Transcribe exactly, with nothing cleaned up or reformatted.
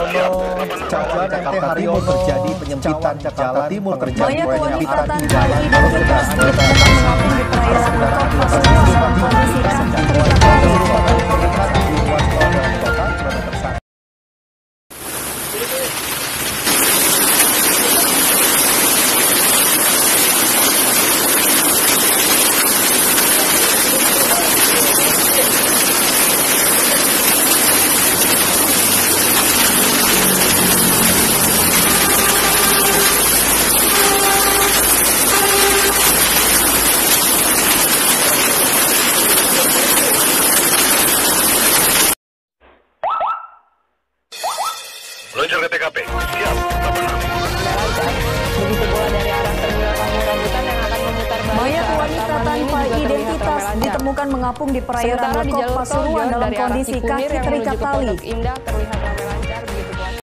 Jalan Jakarta Timur terjadi penyempitan Jakarta Timur terjadi penyempitan di jalan identitas ditemukan mengapung di perairan Lekop Pasuruan dalam kondisi kaki terikat tali. Meluncur ke T K P. Siap. Begitu pula dari arah terminal Kampung Rambutan yang akan memutar balik. Mayat wanita tanpa identitas ditemukan mengapung di perairan Lekop Pasuruan dalam kondisi kaki terikat tali. Indah terlihat